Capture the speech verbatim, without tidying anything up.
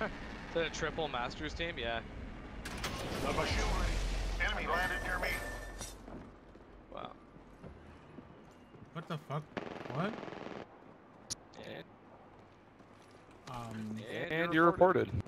Is it a triple Masters team? Yeah. Enemy landed near me. Wow. What the fuck? What? And, Um. and, And you're reported.